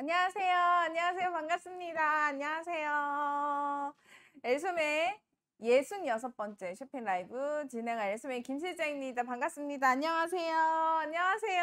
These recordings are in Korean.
안녕하세요. 안녕하세요. 반갑습니다. 안녕하세요. 엘소매 66번째 쇼핑 라이브 진행할 엘소매 김실장입니다. 반갑습니다. 안녕하세요. 안녕하세요.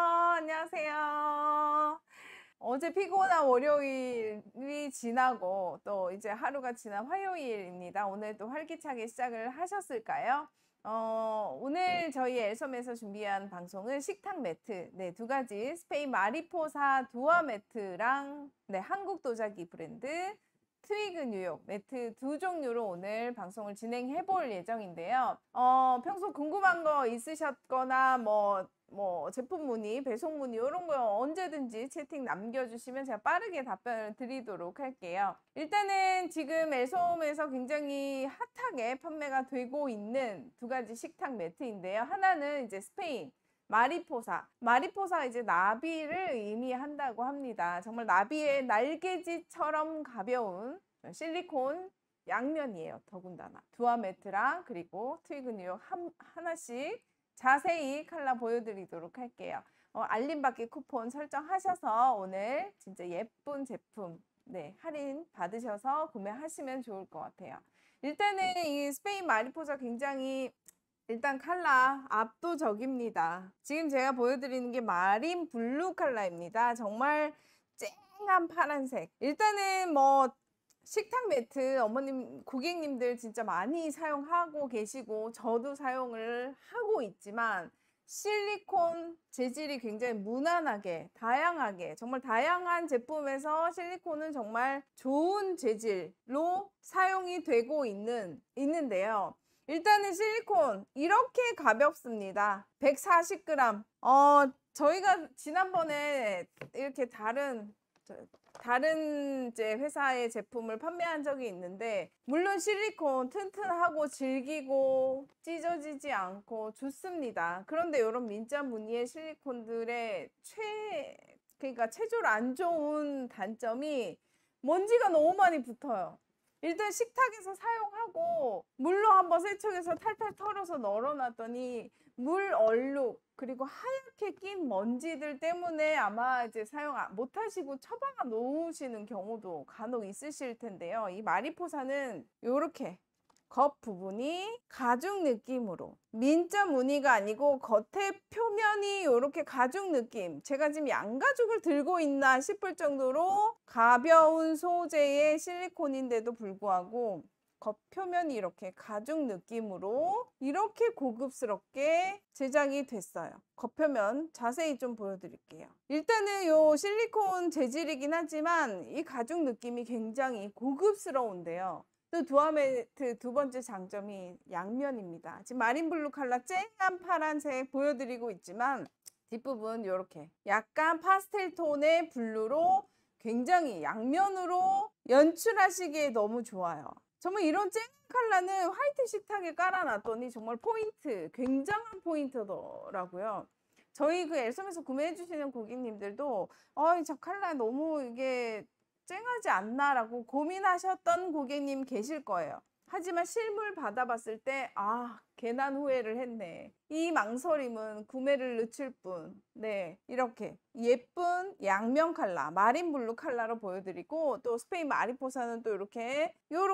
안녕하세요. 어제 피곤한 월요일이 지나고 또 이제 하루가 지난 화요일입니다. 오늘 또 활기차게 시작을 하셨을까요? 오늘 저희 엘섬에서 준비한 방송은 식탁 매트, 네, 두 가지 스페인 마리포사 두아 매트랑 네, 한국 도자기 브랜드 트위그 뉴욕 매트 두 종류로 오늘 방송을 진행해 볼 예정인데요. 평소 궁금한 거 있으셨거나 뭐 제품 문의, 배송 문의 이런 거 언제든지 채팅 남겨주시면 제가 빠르게 답변을 드리도록 할게요. 일단은 지금 엘솜에서 굉장히 핫하게 판매가 되고 있는 두 가지 식탁 매트인데요. 하나는 이제 스페인 마리포사 이제 나비를 의미한다고 합니다. 정말 나비의 날개짓처럼 가벼운 실리콘 양면이에요. 더군다나 두아 매트랑 그리고 트위그 뉴욕 하나씩 자세히 컬러 보여드리도록 할게요. 알림받기 쿠폰 설정하셔서 오늘 진짜 예쁜 제품 네, 할인 받으셔서 구매하시면 좋을 것 같아요. 일단은 이 스페인 마리포사 굉장히 일단 컬러 압도적입니다. 지금 제가 보여드리는 게 마린 블루 컬러입니다. 정말 쨍한 파란색. 일단은 뭐 식탁 매트 어머님 고객님들 진짜 많이 사용하고 계시고 저도 사용을 하고 있지만 실리콘 재질이 굉장히 무난하게 다양하게 정말 다양한 제품에서 실리콘은 정말 좋은 재질로 사용이 되고 있는데요. 일단은 실리콘 이렇게 가볍습니다. 140g. 저희가 지난번에 이렇게 다른 이제 회사의 제품을 판매한 적이 있는데 물론 실리콘 튼튼하고 질기고 찢어지지 않고 좋습니다. 그런데 이런 민자 무늬의 실리콘들의 그러니까 체질 안 좋은 단점이 먼지가 너무 많이 붙어요. 일단 식탁에서 사용하고 물로 한번 세척해서 탈탈 털어서 널어놨더니 물 얼룩 그리고 하얗게 낀 먼지들 때문에 아마 이제 사용 못 하시고 처박아 놓으시는 경우도 간혹 있으실 텐데요. 이 마리포사는 이렇게 겉 부분이 가죽 느낌으로 민자 무늬가 아니고 겉에 표면이 이렇게 가죽 느낌, 제가 지금 양가죽을 들고 있나 싶을 정도로 가벼운 소재의 실리콘인데도 불구하고 겉표면이 이렇게 가죽 느낌으로 이렇게 고급스럽게 제작이 됐어요. 겉표면 자세히 좀 보여드릴게요. 일단은 요 실리콘 재질이긴 하지만 이 가죽 느낌이 굉장히 고급스러운데요. 또 두아 매트 두 번째 장점이 양면입니다. 지금 마린블루 컬러 쨍한 파란색 보여드리고 있지만 뒷부분 이렇게 약간 파스텔 톤의 블루로 굉장히 양면으로 연출하시기에 너무 좋아요. 정말 이런 쨍한 컬러는 화이트 식탁에 깔아놨더니 정말 포인트, 굉장한 포인트더라고요. 저희 그 엘섬에서 구매해 주시는 고객님들도 저 컬러 너무 이게 쨍하지 않나라고 고민하셨던 고객님 계실 거예요. 하지만 실물 받아봤을 때 괜한 후회를 했네. 이 망설임은 구매를 늦출 뿐. 네, 이렇게 예쁜 양면 컬러, 마린 블루 컬러로 보여드리고 또 스페인 마리포사는 또 이렇게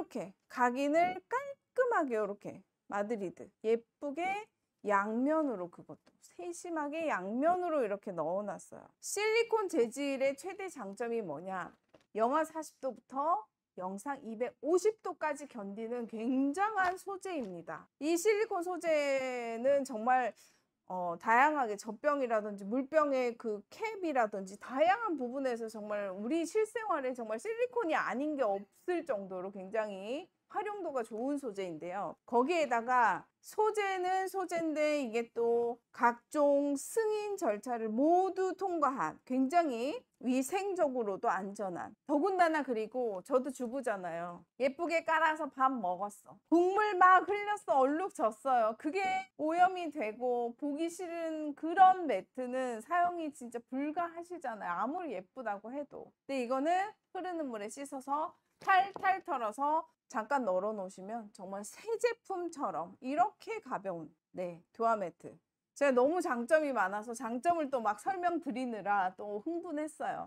각인을 깔끔하게 이렇게 마드리드 예쁘게 양면으로 그것도 세심하게 양면으로 이렇게 넣어놨어요. 실리콘 재질의 최대 장점이 뭐냐? 영하 40도부터 영상 250도까지 견디는 굉장한 소재입니다. 이 실리콘 소재는 정말 다양하게 젖병이라든지 물병의 그 캡이라든지 다양한 부분에서 정말 우리 실생활에 정말 실리콘이 아닌 게 없을 정도로 굉장히 활용도가 좋은 소재인데요. 거기에다가 소재는 소재인데 이게 또 각종 승인 절차를 모두 통과한 굉장히 위생적으로도 안전한, 더군다나 그리고 저도 주부잖아요. 예쁘게 깔아서 밥 먹었어. 국물 막 흘렸어. 얼룩 졌어요. 그게 오염이 되고 보기 싫은 그런 매트는 사용이 진짜 불가하시잖아요. 아무리 예쁘다고 해도. 근데 이거는 흐르는 물에 씻어서 탈탈 털어서 잠깐 널어 놓으시면 정말 새 제품처럼 이렇게 가벼운 두아 매트. 제가 너무 장점이 많아서 장점을 또 막 설명드리느라 또 흥분했어요.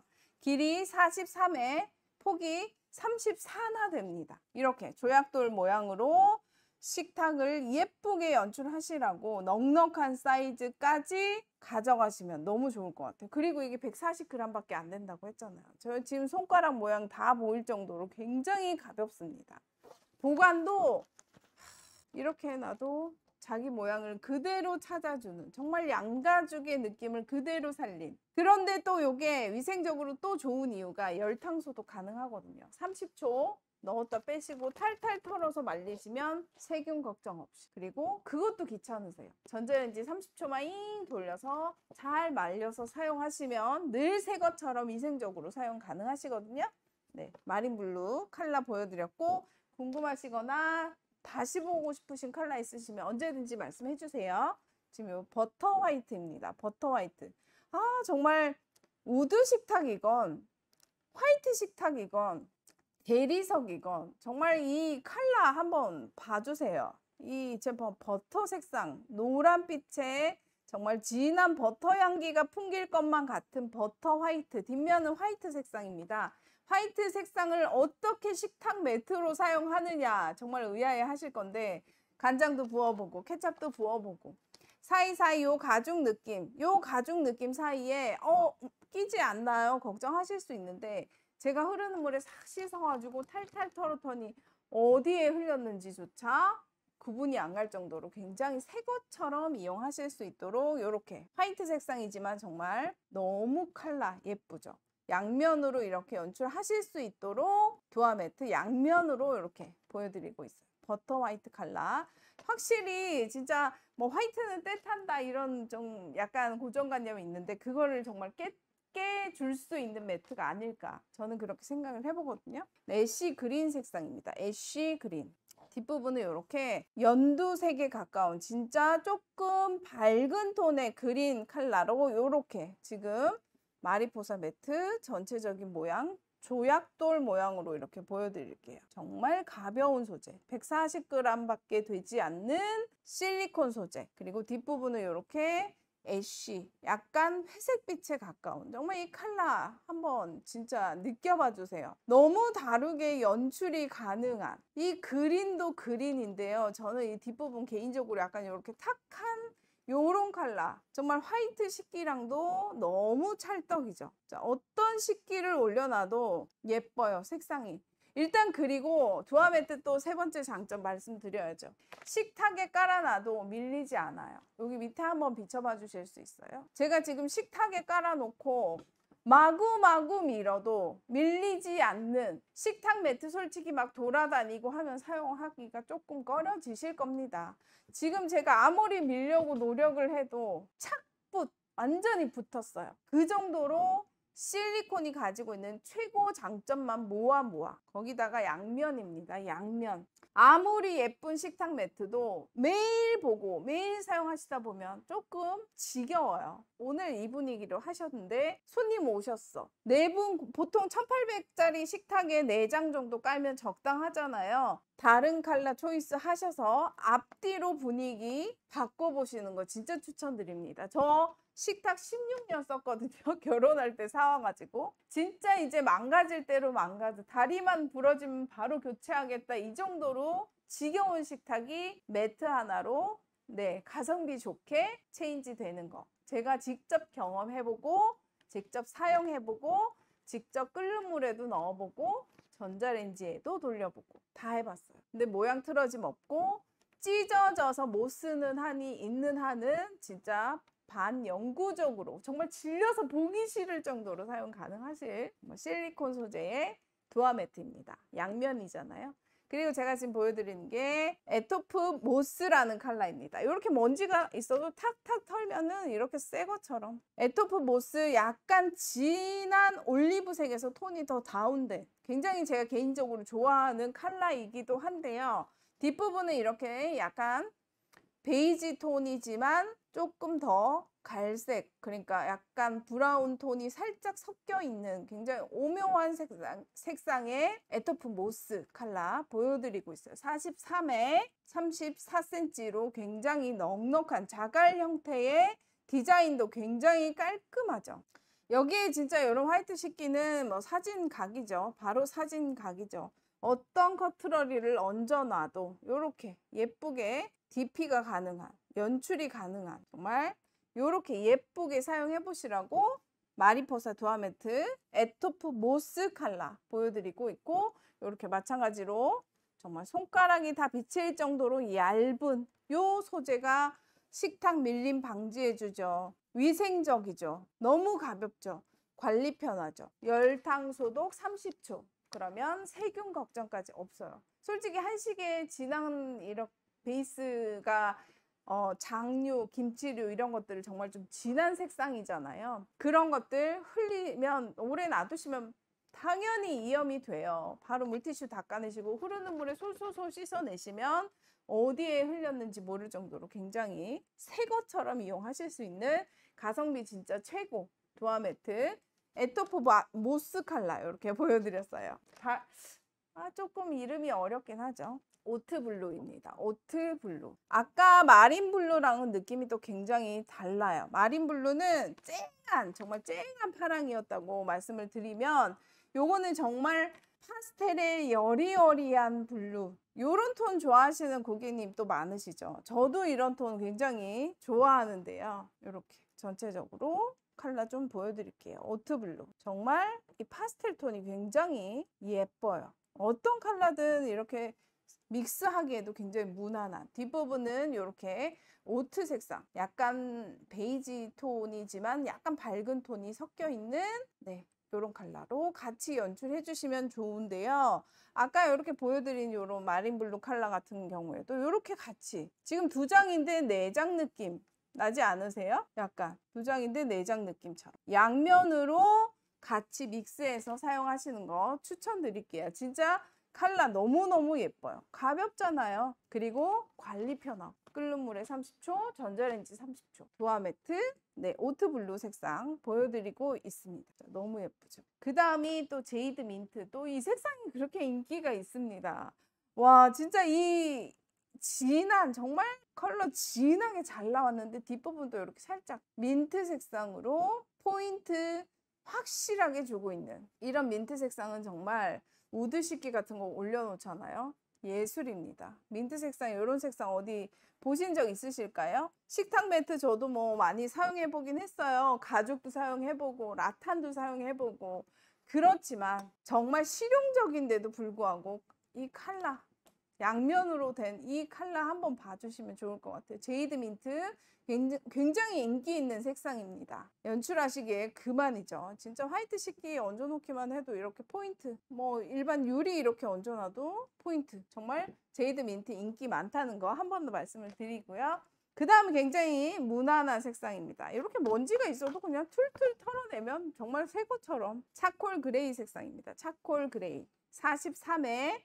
길이 43에 폭이 34나 됩니다. 이렇게 조약돌 모양으로 식탁을 예쁘게 연출하시라고 넉넉한 사이즈까지 가져가시면 너무 좋을 것 같아요. 그리고 이게 140g 밖에 안 된다고 했잖아요. 저 지금 손가락 모양 다 보일 정도로 굉장히 가볍습니다. 보관도 이렇게 해놔도 자기 모양을 그대로 찾아주는, 정말 양가죽의 느낌을 그대로 살린. 그런데 또 이게 위생적으로 또 좋은 이유가 열탕소도 가능하거든요. 30초 넣었다 빼시고 탈탈 털어서 말리시면 세균 걱정 없이. 그리고 그것도 귀찮으세요. 전자레인지 30초만 잉 돌려서 잘 말려서 사용하시면 늘 새 것처럼 위생적으로 사용 가능하시거든요. 네, 마린블루 컬러 보여드렸고, 궁금하시거나 다시 보고 싶으신 컬러 있으시면 언제든지 말씀해 주세요. 지금 요 버터 화이트입니다. 버터 화이트. 아, 정말 우드 식탁이건 화이트 식탁이건 대리석이건 정말 이 컬러 한번 봐주세요. 이 제품 버터 색상, 노란빛에 정말 진한 버터 향기가 풍길 것만 같은 버터 화이트, 뒷면은 화이트 색상입니다. 화이트 색상을 어떻게 식탁 매트로 사용하느냐 정말 의아해 하실 건데, 간장도 부어보고 케첩도 부어보고 사이사이 요 가죽 느낌 사이에 끼지 않나요? 걱정하실 수 있는데, 제가 흐르는 물에 싹 씻어가지고 탈탈 털었더니 어디에 흘렸는지조차 구분이 안 갈 정도로 굉장히 새 것처럼 이용하실 수 있도록 이렇게 화이트 색상이지만 정말 너무 컬러 예쁘죠. 양면으로 이렇게 연출하실 수 있도록 두아 매트 양면으로 이렇게 보여드리고 있어요. 버터 화이트 컬러. 확실히 진짜 뭐 화이트는 떼탄다 이런 좀 약간 고정관념이 있는데, 그거를 정말 깨줄 수 있는 매트가 아닐까, 저는 그렇게 생각을 해보거든요. 애쉬 그린 색상입니다. 애쉬 그린. 뒷부분은 이렇게 연두색에 가까운 진짜 조금 밝은 톤의 그린 컬러로 이렇게 지금 마리포사 매트 전체적인 모양, 조약돌 모양으로 이렇게 보여드릴게요. 정말 가벼운 소재, 140g 밖에 되지 않는 실리콘 소재. 그리고 뒷부분은 이렇게 애쉬, 약간 회색빛에 가까운, 정말 이 컬러 한번 진짜 느껴봐 주세요. 너무 다르게 연출이 가능한, 이 그린도 그린인데요, 저는 이 뒷부분 개인적으로 약간 이렇게 탁한 요런 컬러, 정말 화이트 식기랑도 너무 찰떡이죠. 자, 어떤 식기를 올려놔도 예뻐요, 색상이. 일단 그리고 두아 매트 또 세 번째 장점 말씀드려야죠. 식탁에 깔아놔도 밀리지 않아요. 여기 밑에 한번 비춰봐 주실 수 있어요? 제가 지금 식탁에 깔아놓고 마구마구 밀어도 밀리지 않는 식탁 매트, 솔직히 막 돌아다니고 하면 사용하기가 조금 꺼려지실 겁니다. 지금 제가 아무리 밀려고 노력을 해도 착붙, 완전히 붙었어요. 그 정도로 실리콘이 가지고 있는 최고 장점만 모아 거기다가 양면입니다. 양면. 아무리 예쁜 식탁 매트도 매일 보고 매일 사용하시다 보면 조금 지겨워요. 오늘 이 분위기로 하셨는데 손님 오셨어. 4분, 보통 1800짜리 식탁에 4장 정도 깔면 적당하잖아요. 다른 컬러 초이스 하셔서 앞뒤로 분위기 바꿔보시는 거 진짜 추천드립니다. 저 식탁 16년 썼거든요. 결혼할 때 사와가지고. 진짜 이제 망가질 대로 망가져. 다리만 부러지면 바로 교체하겠다, 이 정도로 지겨운 식탁이 매트 하나로 가성비 좋게 체인지 되는 거. 제가 직접 경험해보고 직접 사용해보고 직접 끓는 물에도 넣어보고 전자레인지에도 돌려보고 다 해봤어요. 근데 모양 틀어짐 없고 찢어져서 못 쓰는 한이 있는 한은 진짜 반영구적으로 정말 질려서 보기 싫을 정도로 사용 가능하실 실리콘 소재의 두아 매트입니다. 양면이잖아요. 그리고 제가 지금 보여드리는 게 에토프 모스라는 컬러입니다. 이렇게 먼지가 있어도 탁탁 털면은 이렇게 새 것처럼. 에토프 모스 약간 진한 올리브색에서 톤이 더 다운된, 굉장히 제가 개인적으로 좋아하는 컬러이기도 한데요. 뒷부분은 이렇게 약간 베이지 톤이지만 조금 더 갈색, 그러니까 약간 브라운 톤이 살짝 섞여 있는 굉장히 오묘한 색상의 에토프 모스 컬러 보여드리고 있어요. 43에 34cm로 굉장히 넉넉한 자갈 형태의 디자인도 굉장히 깔끔하죠. 여기에 진짜 이런 화이트 식기는 뭐 사진각이죠. 바로 사진각이죠. 어떤 커트러리를 얹어놔도 이렇게 예쁘게 DP가 가능한, 연출이 가능한, 정말 이렇게 예쁘게 사용해 보시라고 마리포사 두아 매트 에토프 모스 칼라 보여드리고 있고, 이렇게 마찬가지로 정말 손가락이 다 비칠 정도로 얇은 요 소재가 식탁 밀림 방지해 주죠. 위생적이죠. 너무 가볍죠. 관리 편하죠. 열탕 소독 30초. 그러면 세균 걱정까지 없어요. 솔직히 한식에 진한 이런 베이스가 장류, 김치류 이런 것들을 정말 좀 진한 색상이잖아요. 그런 것들 흘리면 오래 놔두시면 당연히 이염이 돼요. 바로 물티슈 닦아내시고 흐르는 물에 솔솔솔 씻어내시면 어디에 흘렸는지 모를 정도로 굉장히 새 것처럼 이용하실 수 있는 가성비 진짜 최고 두아 매트 에토프 모스 칼라 이렇게 보여드렸어요. 조금 이름이 어렵긴 하죠. 오트 블루입니다. 오트 블루. 아까 마린 블루랑은 느낌이 또 굉장히 달라요. 마린 블루는 쨍한, 정말 쨍한 파랑이었다고 말씀을 드리면, 요거는 정말 파스텔의 여리여리한 블루. 요런 톤 좋아하시는 고객님 또 많으시죠. 저도 이런 톤 굉장히 좋아하는데요. 이렇게 전체적으로 컬러 좀 보여드릴게요. 오트 블루. 정말 이 파스텔 톤이 굉장히 예뻐요. 어떤 컬러든 이렇게 믹스하기에도 굉장히 무난한, 뒷부분은 이렇게 오트 색상, 약간 베이지 톤이지만 약간 밝은 톤이 섞여 있는 이런 컬러로 같이 연출해 주시면 좋은데요. 아까 이렇게 보여드린 이런 마린 블루 컬러 같은 경우에도 이렇게 같이, 지금 두 장인데 네 장 느낌 나지 않으세요? 약간 두 장인데 네 장 느낌처럼 양면으로 같이 믹스해서 사용하시는 거 추천드릴게요. 진짜 컬러 너무너무 예뻐요. 가볍잖아요. 그리고 관리 편하고 끓는 물에 30초, 전자레인지 30초. 두아 매트 오트 블루 색상 보여드리고 있습니다. 너무 예쁘죠. 그 다음이 또 제이드 민트. 또 이 색상이 그렇게 인기가 있습니다. 와, 진짜 이 진한, 정말 컬러 진하게 잘 나왔는데 뒷부분도 이렇게 살짝 민트 색상으로 포인트 확실하게 주고 있는 이런 민트 색상은 정말 우드 식기 같은 거 올려놓잖아요. 예술입니다. 민트 색상, 이런 색상 어디 보신 적 있으실까요? 식탁 매트 저도 뭐 많이 사용해 보긴 했어요. 가죽도 사용해 보고 라탄도 사용해 보고, 그렇지만 정말 실용적인데도 불구하고 이 컬러, 양면으로 된 이 컬러 한번 봐주시면 좋을 것 같아요. 제이드 민트 굉장히 인기 있는 색상입니다. 연출하시기에 그만이죠. 진짜 화이트 식기 얹어놓기만 해도 이렇게 포인트, 뭐 일반 유리 이렇게 얹어놔도 포인트. 정말 제이드 민트 인기 많다는 거 한 번 더 말씀을 드리고요. 그 다음은 굉장히 무난한 색상입니다. 이렇게 먼지가 있어도 그냥 툴툴 털어내면 정말 새 것처럼 차콜 그레이 색상입니다. 차콜 그레이 43에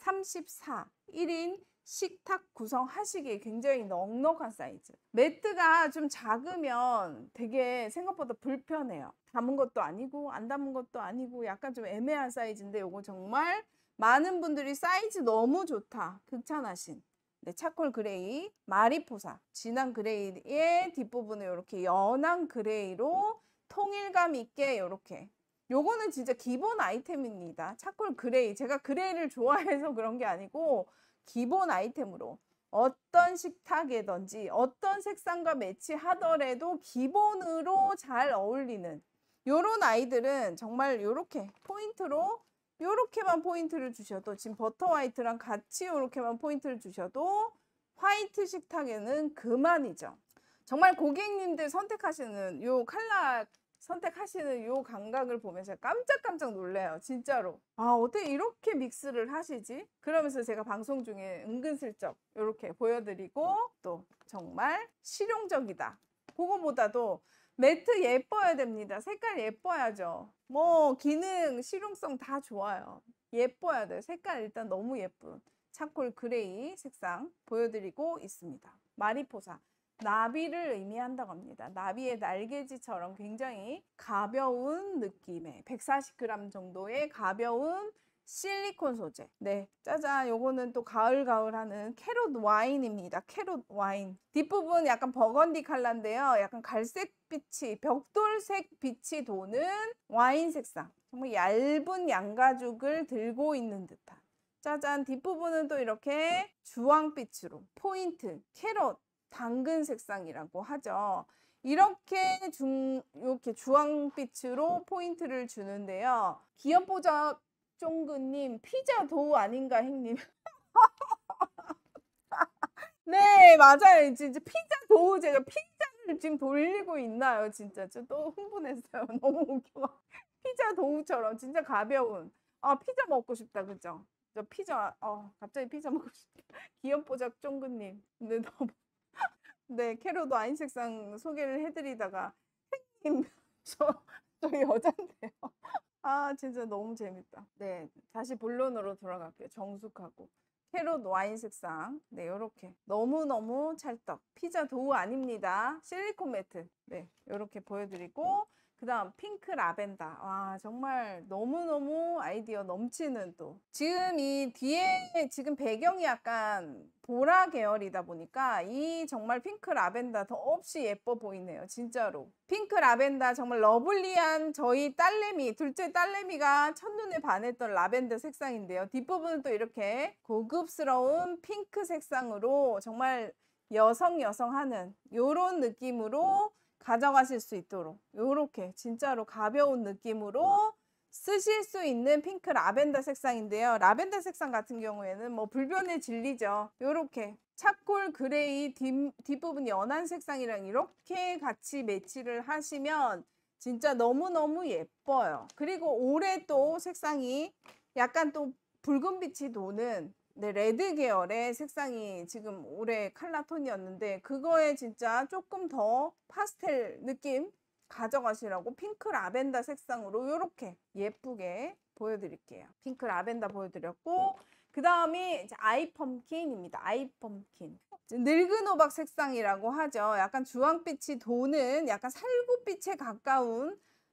34 1인 식탁 구성하시기에 굉장히 넉넉한 사이즈. 매트가 좀 작으면 되게 생각보다 불편해요. 담은 것도 아니고 안 담은 것도 아니고 약간 좀 애매한 사이즈인데 요거 정말 많은 분들이 사이즈 너무 좋다 극찬하신 차콜 그레이 마리포사 진한 그레이의 뒷부분을 이렇게 연한 그레이로 통일감 있게 이렇게, 요거는 진짜 기본 아이템입니다. 차콜 그레이. 제가 그레이를 좋아해서 그런 게 아니고 기본 아이템으로 어떤 식탁에든지 어떤 색상과 매치하더라도 기본으로 잘 어울리는 요런 아이들은 정말 요렇게 포인트로, 요렇게만 포인트를 주셔도, 지금 버터 화이트랑 같이 요렇게만 포인트를 주셔도 화이트 식탁에는 그만이죠. 정말 고객님들 선택하시는 요 컬러 선택하시는 요 감각을 보면서 깜짝깜짝 놀래요. 진짜로. 어떻게 이렇게 믹스를 하시지? 그러면서 제가 방송 중에 은근슬쩍 이렇게 보여드리고, 또 정말 실용적이다. 그거보다도 매트 예뻐야 됩니다. 색깔 예뻐야죠. 뭐 기능, 실용성 다 좋아요. 예뻐야 돼요. 색깔 일단 너무 예쁜 차콜 그레이 색상 보여드리고 있습니다. 마리포사. 나비를 의미한다고 합니다. 나비의 날개짓처럼 굉장히 가벼운 느낌의 140g 정도의 가벼운 실리콘 소재. 네, 짜잔. 요거는 또 가을가을하는 캐럿 와인입니다. 캐럿 와인. 뒷부분 약간 버건디 컬러인데요. 약간 갈색 빛이, 벽돌색 빛이 도는 와인 색상. 정말 얇은 양가죽을 들고 있는 듯한. 짜잔. 뒷부분은 또 이렇게 주황빛으로 포인트, 캐럿, 당근 색상이라고 하죠. 이렇게 주황빛으로 포인트를 주는데요. 기업보적 쫑그님, 피자 도우 아닌가, 형님? 네, 맞아요. 진짜 피자 도우, 제가 피자를 지금 돌리고 있나요? 진짜. 저 또 흥분했어요. 너무 웃겨. 피자 도우처럼 진짜 가벼운. 아, 피자 먹고 싶다, 그죠? 저 피자, 갑자기 피자 먹고 싶다. 기업보적 쫑그님. 근데 너무, 네, 캐럿 와인 색상 소개를 해드리다가, 형님, 저 여잔데요. 아, 진짜 너무 재밌다. 네, 다시 본론으로 돌아갈게요. 정숙하고. 캐럿 와인 색상. 네, 요렇게. 너무너무 찰떡. 피자 도우 아닙니다. 실리콘 매트. 네, 요렇게 보여드리고. 그 다음 핑크 라벤더. 와, 정말 너무너무 아이디어 넘치는 또. 지금 이 뒤에 지금 배경이 약간 보라 계열이다 보니까 이 정말 핑크 라벤더 더없이 예뻐 보이네요. 진짜로. 핑크 라벤더 정말 러블리한 저희 딸내미, 둘째 딸내미가 첫눈에 반했던 라벤더 색상인데요. 뒷부분은 또 이렇게 고급스러운 핑크 색상으로 정말 여성 하는 요런 느낌으로 가져가실 수 있도록 요렇게 진짜로 가벼운 느낌으로 쓰실 수 있는 핑크 라벤더 색상인데요. 라벤더 색상 같은 경우에는 뭐 불변의 진리죠. 요렇게 차콜 그레이 뒷부분 연한 색상이랑 이렇게 같이 매치를 하시면 진짜 너무너무 예뻐요. 그리고 올해 또 색상이 약간 또 붉은빛이 도는 네, 레드 계열의 색상이 지금 올해 컬러 톤이었는데 그거에 진짜 조금 더 파스텔 느낌 가져가시라고 핑크 라벤더 색상으로 이렇게 예쁘게 보여드릴게요. 핑크 라벤더 보여드렸고 그 다음이 이제 아이 펌킨입니다. 아이 펌킨. 늙은 호박 색상이라고 하죠. 약간 주황빛이 도는 약간 살구빛에 가까운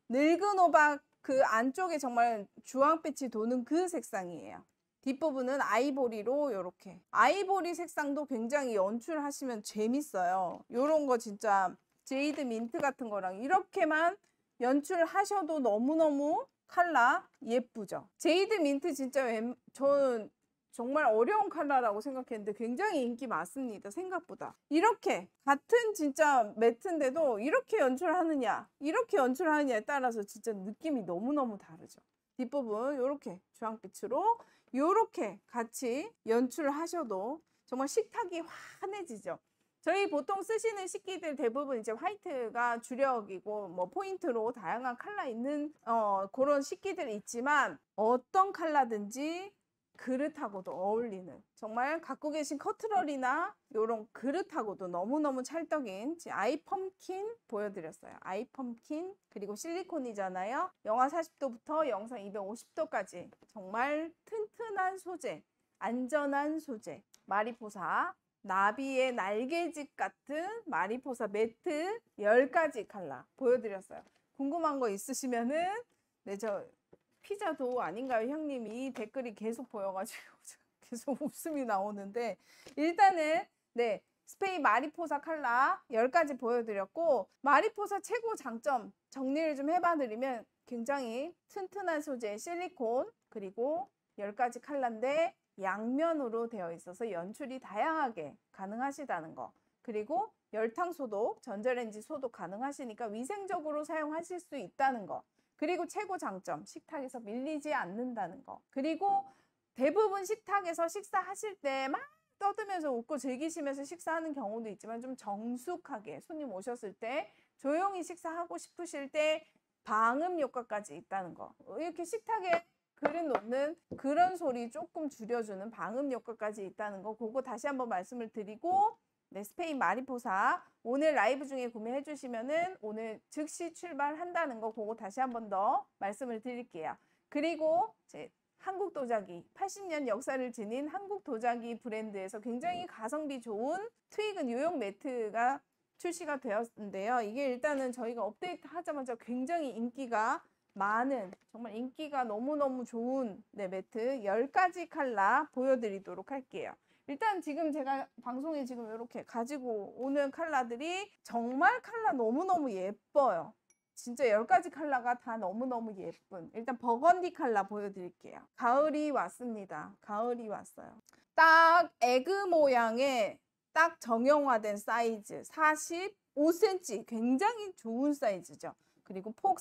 늙은 호박 그 안쪽에 정말 주황빛이 도는 그 색상이에요. 뒷부분은 아이보리로 이렇게 아이보리 색상도 굉장히 연출하시면 재밌어요. 이런 거 진짜 제이드 민트 같은 거랑 이렇게만 연출하셔도 너무너무 컬러 예쁘죠. 제이드 민트 진짜 저는 정말 어려운 컬러라고 생각했는데 굉장히 인기 많습니다. 생각보다. 이렇게 같은 진짜 매트인데도 이렇게 연출하느냐 이렇게 연출하느냐에 따라서 진짜 느낌이 너무너무 다르죠. 뒷부분 이렇게 주황빛으로 이렇게 같이 연출하셔도 정말 식탁이 환해지죠. 저희 보통 쓰시는 식기들 대부분 이제 화이트가 주력이고 뭐 포인트로 다양한 컬러 있는 그런 식기들이 있지만 어떤 컬러든지 그릇하고도 어울리는 정말 갖고 계신 커트러리나 이런 그릇하고도 너무너무 찰떡인 아이 펌킨 보여드렸어요. 아이 펌킨 그리고 실리콘이잖아요. 영하 40도부터 영상 250도까지 정말 튼튼한 소재, 안전한 소재, 마리포사 나비의 날개짓 같은 마리포사 매트 10가지 컬러 보여드렸어요. 궁금한 거 있으시면은 네, 저 피자 도우 아닌가요, 형님? 이 댓글이 계속 보여가지고 계속 웃음이 나오는데 일단은 네 스페인 마리포사 컬러 10가지 보여드렸고 마리포사 최고 장점 정리를 좀 해봐드리면 굉장히 튼튼한 소재 실리콘 그리고 10가지 컬러인데 양면으로 되어 있어서 연출이 다양하게 가능하시다는 거 그리고 열탕 소독, 전자레인지 소독 가능하시니까 위생적으로 사용하실 수 있다는 거 그리고 최고 장점 식탁에서 밀리지 않는다는 거 그리고 대부분 식탁에서 식사하실 때 막 떠들면서 웃고 즐기시면서 식사하는 경우도 있지만 좀 정숙하게 손님 오셨을 때 조용히 식사하고 싶으실 때 방음 효과까지 있다는 거 이렇게 식탁에 그릇 놓는 그런 소리 조금 줄여주는 방음 효과까지 있다는 거 그거 다시 한번 말씀을 드리고 네, 스페인 마리포사 오늘 라이브 중에 구매해 주시면은 오늘 즉시 출발한다는 거 그거 다시 한번 더 말씀을 드릴게요. 그리고 제 한국 도자기 80년 역사를 지닌 한국 도자기 브랜드에서 굉장히 가성비 좋은 트위그 뉴욕 매트가 출시가 되었는데요. 이게 일단은 저희가 업데이트 하자마자 굉장히 인기가 많은 정말 인기가 너무너무 좋은 네, 매트 10가지 컬러 보여드리도록 할게요. 일단 지금 제가 방송에 지금 이렇게 가지고 오는 컬러들이 정말 컬러 너무너무 예뻐요. 진짜 10가지 컬러가 다 너무너무 예쁜 일단 버건디 컬러 보여드릴게요. 가을이 왔습니다. 가을이 왔어요. 딱 에그 모양의 딱 정형화된 사이즈 45cm 굉장히 좋은 사이즈죠. 그리고 폭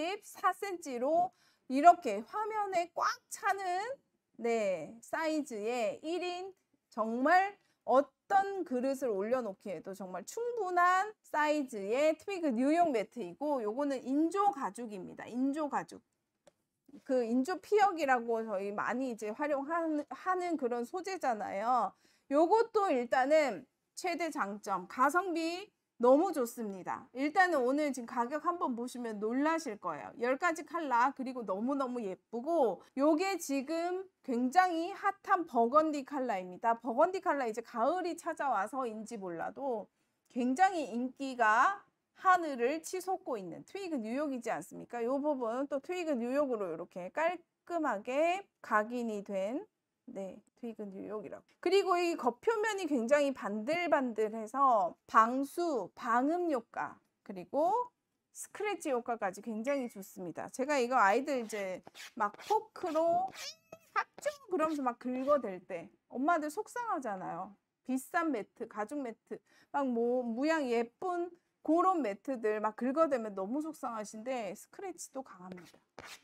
34cm로 이렇게 화면에 꽉 차는 네, 사이즈의 1인 정말 어떤 그릇을 올려놓기에도 정말 충분한 사이즈의 트위그 뉴욕 매트이고 요거는 인조 가죽입니다. 인조 가죽. 그 인조 피혁이라고 저희 많이 이제 활용하는 그런 소재잖아요. 요것도 일단은 최대 장점 가성비 너무 좋습니다. 일단은 오늘 지금 가격 한번 보시면 놀라실 거예요. 10가지 컬러 그리고 너무너무 예쁘고 요게 지금 굉장히 핫한 버건디 컬러입니다. 버건디 컬러 이제 가을이 찾아와서인지 몰라도 굉장히 인기가 하늘을 치솟고 있는 트위그 뉴욕이지 않습니까? 이 부분 또 트위그 뉴욕으로 이렇게 깔끔하게 각인이 된 네, 트위그 뉴욕이라고. 그리고 이 겉표면이 굉장히 반들반들해서 방수, 방음 효과, 그리고 스크래치 효과까지 굉장히 좋습니다. 제가 이거 아이들 이제 막 포크로 합종 그러면서 막 긁어댈 때 엄마들 속상하잖아요. 비싼 매트, 가죽 매트, 막 뭐 모양 예쁜 그런 매트들 막 긁어대면 너무 속상하신데 스크래치도 강합니다.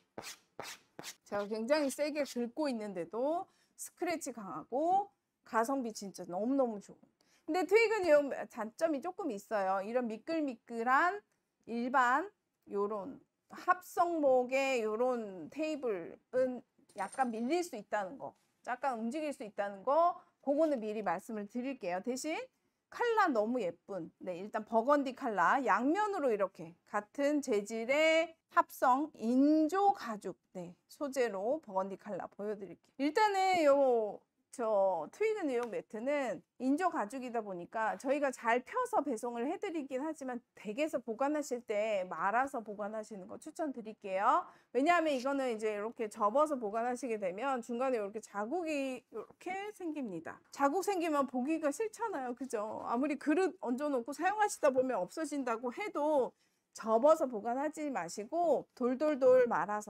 제가 굉장히 세게 긁고 있는데도 스크래치 강하고 가성비 진짜 너무너무 좋은. 근데 트위그 뉴욕 단점이 조금 있어요. 이런 미끌미끌한 일반 요런 합성목의 요런 테이블은 약간 밀릴 수 있다는 거, 약간 움직일 수 있다는 거, 그거는 미리 말씀을 드릴게요. 대신 컬러 너무 예쁜 네, 일단 버건디 컬러 양면으로 이렇게 같은 재질의 합성 인조 가죽 네, 소재로 버건디 컬러 보여드릴게요. 일단은 저 트위그 뉴욕 매트는 인조 가죽이다 보니까 저희가 잘 펴서 배송을 해드리긴 하지만 댁에서 보관하실 때 말아서 보관하시는 거 추천드릴게요. 왜냐하면 이거는 이제 이렇게 접어서 보관하시게 되면 중간에 이렇게 자국이 이렇게 생깁니다. 자국 생기면 보기가 싫잖아요. 그죠? 아무리 그릇 얹어놓고 사용하시다 보면 없어진다고 해도 접어서 보관하지 마시고 돌돌돌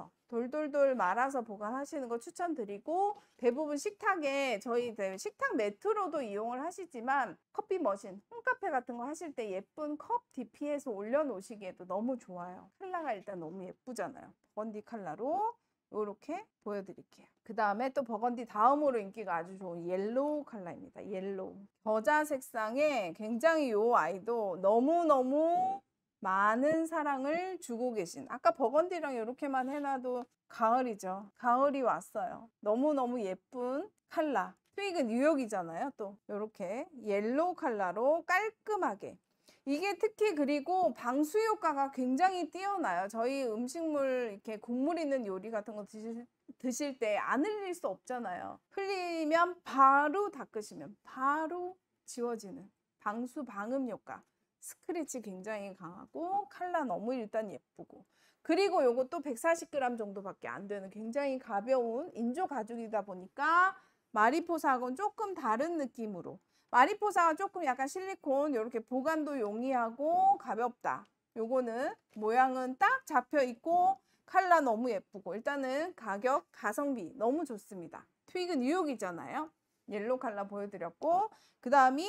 말아서 보관하시는 거 추천드리고 대부분 식탁에 저희 식탁 매트로도 이용을 하시지만 커피 머신, 홈카페 같은 거 하실 때 예쁜 컵 DP에서 올려놓으시기에도 너무 좋아요. 컬러가 일단 너무 예쁘잖아요. 버건디 컬러로 이렇게 보여드릴게요. 그 다음에 또 버건디 다음으로 인기가 아주 좋은 옐로우 컬러입니다. 옐로우. 겨자 색상에 굉장히 이 아이도 너무너무 많은 사랑을 주고 계신 아까 버건디랑 이렇게만 해놔도 가을이죠. 가을이 왔어요. 너무너무 예쁜 컬러 트위그 뉴욕이잖아요. 또 이렇게 옐로우 컬러로 깔끔하게 이게 특히 그리고 방수 효과가 굉장히 뛰어나요. 저희 음식물 이렇게 국물 있는 요리 같은 거 드실 때 안 흘릴 수 없잖아요. 흘리면 바로 닦으시면 바로 지워지는 방수 방음 효과 스크래치 굉장히 강하고 컬러 너무 일단 예쁘고 그리고 요것도 140g 정도밖에 안 되는 굉장히 가벼운 인조 가죽이다 보니까 마리포사하고는 조금 다른 느낌으로 마리포사가 조금 약간 실리콘 이렇게 보관도 용이하고 가볍다. 요거는 모양은 딱 잡혀 있고 컬러 너무 예쁘고 일단은 가격 가성비 너무 좋습니다. 트위그 뉴욕이잖아요. 옐로우 컬러 보여드렸고 그 다음이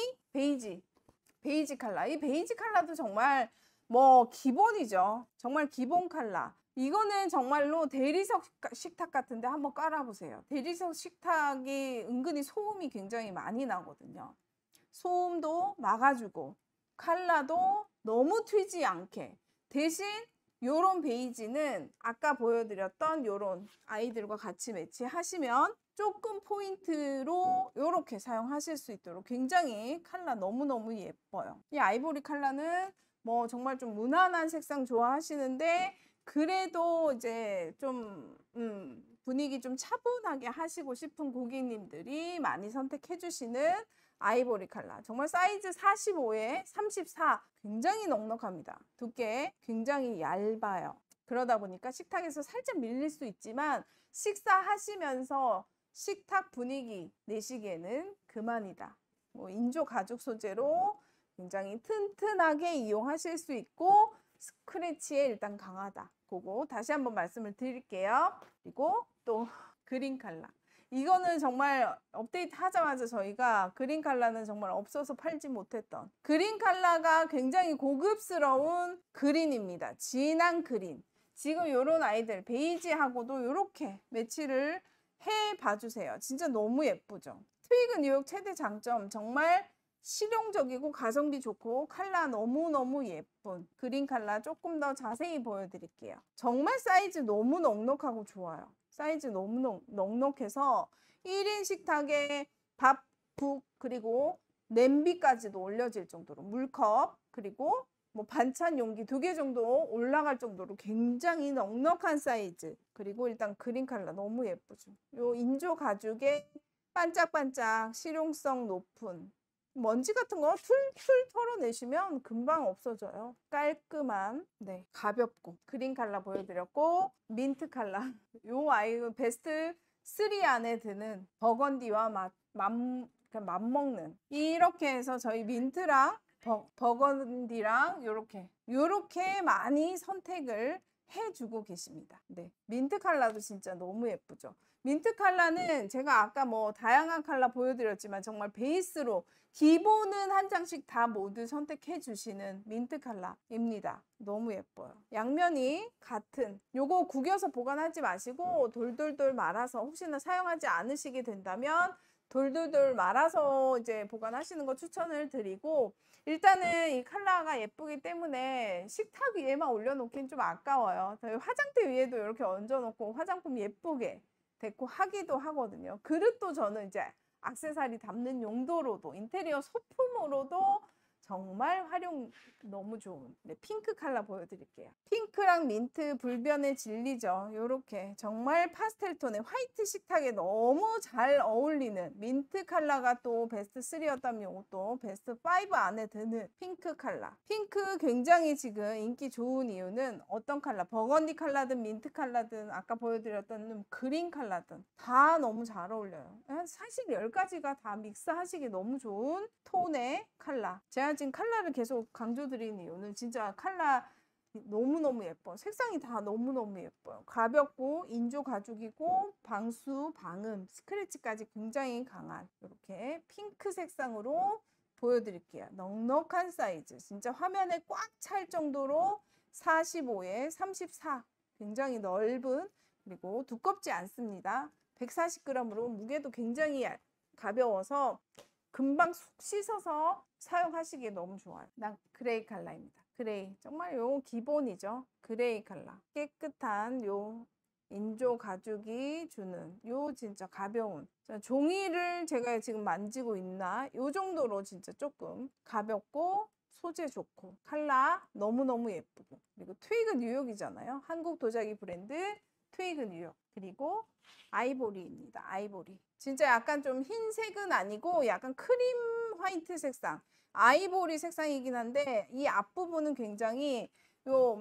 베이지 컬러. 이 베이지 컬러도 정말 뭐 기본이죠. 정말 기본 컬러. 이거는 정말로 대리석 식탁 같은데 한번 깔아보세요. 대리석 식탁이 은근히 소음이 굉장히 많이 나거든요. 소음도 막아주고 컬러도 너무 튀지 않게 대신 요런 베이지는 아까 보여드렸던 요런 아이들과 같이 매치하시면 조금 포인트로 이렇게 사용하실 수 있도록 굉장히 컬러 너무너무 예뻐요. 이 아이보리 컬러는 뭐 정말 좀 무난한 색상 좋아하시는데 그래도 이제 좀 분위기 좀 차분하게 하시고 싶은 고객님들이 많이 선택해 주시는 아이보리 컬러. 정말 사이즈 45에 34 굉장히 넉넉합니다. 두께 굉장히 얇아요. 그러다 보니까 식탁에서 살짝 밀릴 수 있지만 식사하시면서 식탁 분위기 내시기에는 그만이다. 뭐 인조 가죽 소재로 굉장히 튼튼하게 이용하실 수 있고 스크래치에 일단 강하다. 그거 다시 한번 말씀을 드릴게요. 그리고 또 그린 칼라. 이거는 정말 업데이트 하자마자 저희가 그린 칼라는 정말 없어서 팔지 못했던 그린 칼라가 굉장히 고급스러운 그린입니다. 진한 그린. 지금 이런 아이들 베이지하고도 이렇게 매치를 해 봐주세요. 진짜 너무 예쁘죠. 트위그 뉴욕 최대 장점 정말 실용적이고 가성비 좋고 칼라 너무너무 예쁜 그린 칼라 조금 더 자세히 보여드릴게요. 정말 사이즈 너무 넉넉하고 좋아요. 사이즈 너무 넉넉해서 1인 식탁에 밥, 국, 그리고 냄비까지도 올려질 정도로 물컵, 그리고 뭐 반찬 용기 2개 정도 올라갈 정도로 굉장히 넉넉한 사이즈. 그리고 일단 그린 칼라 너무 예쁘죠. 요 인조 가죽의 반짝반짝 실용성 높은 먼지 같은 거 툴툴 털어내시면 금방 없어져요. 깔끔한, 네, 가볍고 그린 칼라 보여드렸고 민트 칼라. 요 아이 베스트 3 안에 드는 버건디와 맞먹는 이렇게 해서 저희 민트랑 버건디랑 요렇게 많이 선택을 해주고 계십니다. 네, 민트 칼라도 진짜 너무 예쁘죠. 민트 칼라는 제가 아까 뭐 다양한 칼라 보여드렸지만 정말 베이스로 기본은 한 장씩 다 모두 선택해 주시는 민트 칼라입니다. 너무 예뻐요. 양면이 같은 요거 구겨서 보관하지 마시고 돌돌돌 말아서 혹시나 사용하지 않으시게 된다면 돌돌돌 말아서 이제 보관하시는 거 추천을 드리고 일단은 이 칼라가 예쁘기 때문에 식탁 위에만 올려놓긴 좀 아까워요. 화장대 위에도 이렇게 얹어놓고 화장품 예쁘게 데코하기도 하거든요. 그릇도 저는 이제 액세서리 담는 용도로도 인테리어 소품으로도 정말 활용 너무 좋은 핑크 칼라 보여드릴게요. 핑크랑 민트 불변의 진리죠. 이렇게 정말 파스텔 톤의 화이트 식탁에 너무 잘 어울리는 민트 칼라가 또 베스트 3였다면 이것도 베스트 5 안에 드는 핑크 칼라. 핑크 굉장히 지금 인기 좋은 이유는 어떤 칼라, 버건디 칼라든 민트 칼라든 아까 보여드렸던 그린 칼라든 다 너무 잘 어울려요. 사실 10가지가 다 믹스하시기 너무 좋은 톤의 칼라. 제가 지금 칼라를 계속 강조드리는 이유는 진짜 칼라 너무너무 예뻐. 색상이 다 너무너무 예뻐요. 가볍고 인조 가죽이고 방수, 방음, 스크래치까지 굉장히 강한 이렇게 핑크 색상으로 보여드릴게요. 넉넉한 사이즈. 진짜 화면에 꽉 찰 정도로 45에 34. 굉장히 넓은 그리고 두껍지 않습니다. 140g으로 무게도 굉장히 가벼워서 금방 속 씻어서 사용하시기에 너무 좋아요. 난 그레이 칼라입니다. 그레이 정말 요 기본이죠. 그레이 칼라 깨끗한 요 인조 가죽이 주는 요 진짜 가벼운 종이를 제가 지금 만지고 있나 요 정도로 진짜 조금 가볍고 소재 좋고 칼라 너무너무 예쁘고 그리고 트위그 뉴욕이잖아요. 한국 도자기 브랜드 트위그 뉴욕 그리고 아이보리입니다. 아이보리 진짜 약간 좀 흰색은 아니고 약간 크림 화이트 색상 아이보리 색상이긴 한데 이 앞부분은 굉장히 요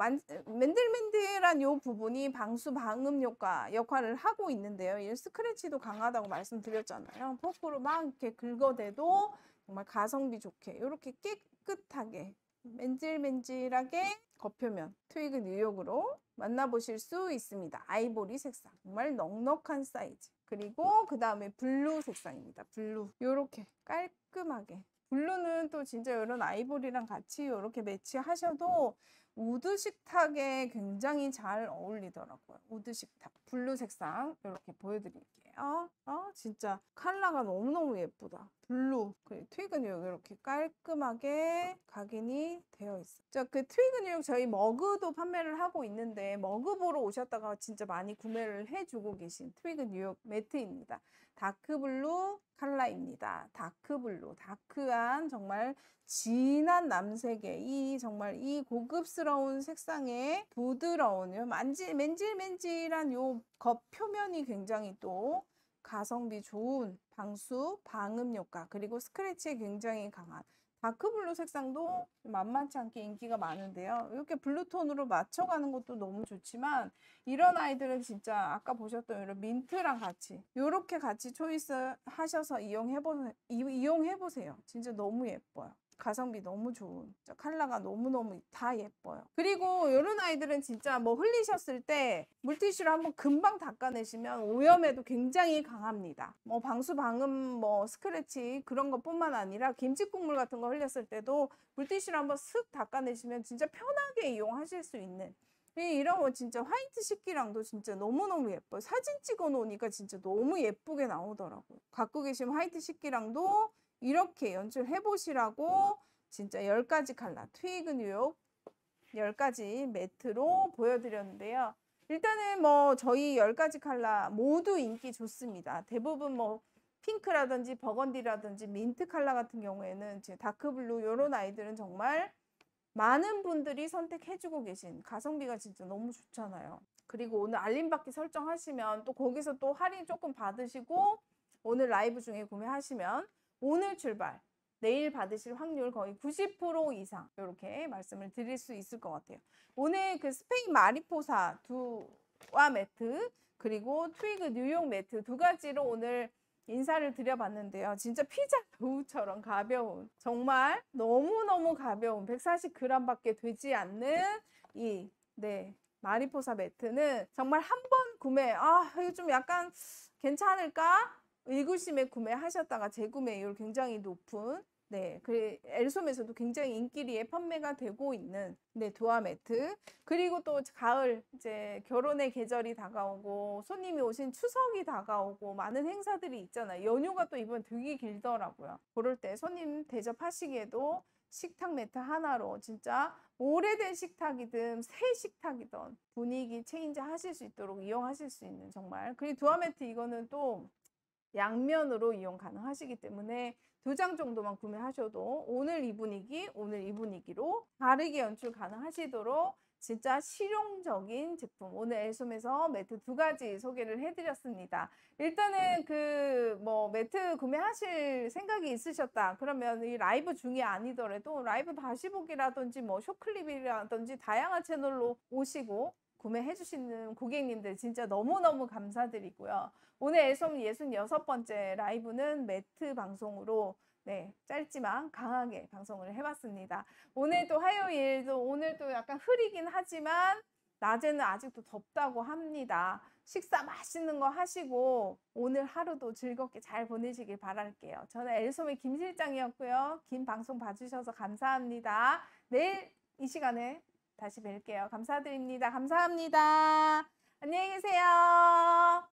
맨들맨들한 요 부분이 방수 방음 역할을 하고 있는데요. 이 스크래치도 강하다고 말씀드렸잖아요. 포크로 막 이렇게 긁어대도 정말 가성비 좋게 이렇게 깨끗하게 맨질맨질하게 겉표면 트위그 뉴욕으로 만나보실 수 있습니다. 아이보리 색상 정말 넉넉한 사이즈 그리고 그 다음에 블루 색상입니다. 블루 이렇게 깔끔하게 블루는 또 진짜 이런 아이보리랑 같이 이렇게 매치하셔도 우드 식탁에 굉장히 잘 어울리더라고요. 우드 식탁 블루 색상 이렇게 보여드릴게요. 진짜 컬러가 너무너무 예쁘다. 블루 그리고 트위그 뉴욕 이렇게 깔끔하게 각인이 되어 있어요. 그 트위그 뉴욕 저희 머그도 판매를 하고 있는데 머그 보러 오셨다가 진짜 많이 구매를 해주고 계신 트위그 뉴욕 매트입니다. 다크블루 컬러입니다. 다크블루 다크한 정말 진한 남색의 이 정말 이 고급스러운 색상의 부드러운 맨질맨질한 요 겉표면이 굉장히 또 가성비 좋은 방수 방음 효과 그리고 스크래치에 굉장히 강한 다크블루 색상도 만만치 않게 인기가 많은데요. 이렇게 블루톤으로 맞춰가는 것도 너무 좋지만 이런 아이들은 진짜 아까 보셨던 이런 민트랑 같이 이렇게 같이 초이스 하셔서 이용해보세요. 진짜 너무 예뻐요. 가성비 너무 좋은 컬러가 너무너무 다 예뻐요. 그리고 이런 아이들은 진짜 뭐 흘리셨을 때 물티슈로 한번 금방 닦아내시면 오염에도 굉장히 강합니다. 뭐 방수 방음 뭐 스크래치 그런 것뿐만 아니라 김치 국물 같은 거 흘렸을 때도 물티슈로 한번 슥 닦아내시면 진짜 편하게 이용하실 수 있는 이런 거 진짜 화이트 식기랑도 진짜 너무너무 예뻐요. 사진 찍어 놓으니까 진짜 너무 예쁘게 나오더라고요. 갖고 계신 화이트 식기랑도 이렇게 연출해 보시라고 진짜 10가지 컬러 트위그 뉴욕 10가지 매트로 보여드렸는데요. 일단은 뭐 저희 10가지 컬러 모두 인기 좋습니다. 대부분 뭐 핑크라든지 버건디라든지 민트 컬러 같은 경우에는 다크블루 이런 아이들은 정말 많은 분들이 선택해주고 계신 가성비가 진짜 너무 좋잖아요. 그리고 오늘 알림받기 설정하시면 또 거기서 또 할인 조금 받으시고 오늘 라이브 중에 구매하시면 오늘 출발 내일 받으실 확률 거의 90% 이상 이렇게 말씀을 드릴 수 있을 것 같아요. 오늘 그 스페인 마리포사 두와 매트 그리고 트위그 뉴욕 매트 두 가지로 오늘 인사를 드려봤는데요. 진짜 피자 도우처럼 가벼운 정말 너무너무 가벼운 140g 밖에 되지 않는 이 마리포사 매트는 정말 한 번 구매 이거 좀 약간 괜찮을까? 의구심에 구매하셨다가 재구매율 굉장히 높은 그 엘솜에서도 굉장히 인기리에 판매가 되고 있는 두아 매트 그리고 또 가을 이제 결혼의 계절이 다가오고 손님이 오신 추석이 다가오고 많은 행사들이 있잖아요. 연휴가 또 이번 되게 길더라고요. 그럴 때 손님 대접하시기에도 식탁 매트 하나로 진짜 오래된 식탁이든 새 식탁이든 분위기 체인지 하실 수 있도록 이용하실 수 있는 정말 그리고 두아 매트 이거는 또 양면으로 이용 가능하시기 때문에 2장 정도만 구매하셔도 오늘 이 분위기로 다르게 연출 가능하시도록 진짜 실용적인 제품 오늘 엘솜에서 매트 2가지 소개를 해드렸습니다. 일단은 그 뭐 매트 구매하실 생각이 있으셨다 그러면 이 라이브 중이 아니더라도 라이브 다시 보기라든지 뭐 쇼클립이라든지 다양한 채널로 오시고 구매해 주시는 고객님들 진짜 너무너무 감사드리고요. 오늘 엘솜 66번째 라이브는 매트 방송으로 짧지만 강하게 방송을 해봤습니다. 오늘 또 화요일도 오늘 또 약간 흐리긴 하지만 낮에는 아직도 덥다고 합니다. 식사 맛있는 거 하시고 오늘 하루도 즐겁게 잘 보내시길 바랄게요. 저는 엘솜의 김 실장이었고요. 긴 방송 봐주셔서 감사합니다. 내일 이 시간에 다시 뵐게요. 감사드립니다. 감사합니다. 안녕히 계세요.